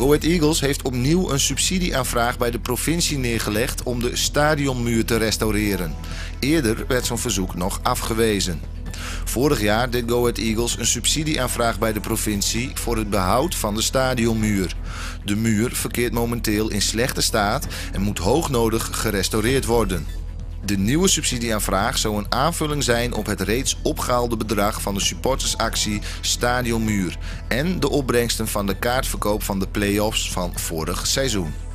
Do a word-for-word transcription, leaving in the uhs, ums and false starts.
Go Ahead Eagles heeft opnieuw een subsidieaanvraag bij de provincie neergelegd om de stadionmuur te restaureren. Eerder werd zo'n verzoek nog afgewezen. Vorig jaar deed Go Ahead Eagles een subsidieaanvraag bij de provincie voor het behoud van de stadionmuur. De muur verkeert momenteel in slechte staat en moet hoognodig gerestaureerd worden. De nieuwe subsidieaanvraag zou een aanvulling zijn op het reeds opgehaalde bedrag van de supportersactie Stadionmuur en de opbrengsten van de kaartverkoop van de play-offs van vorig seizoen.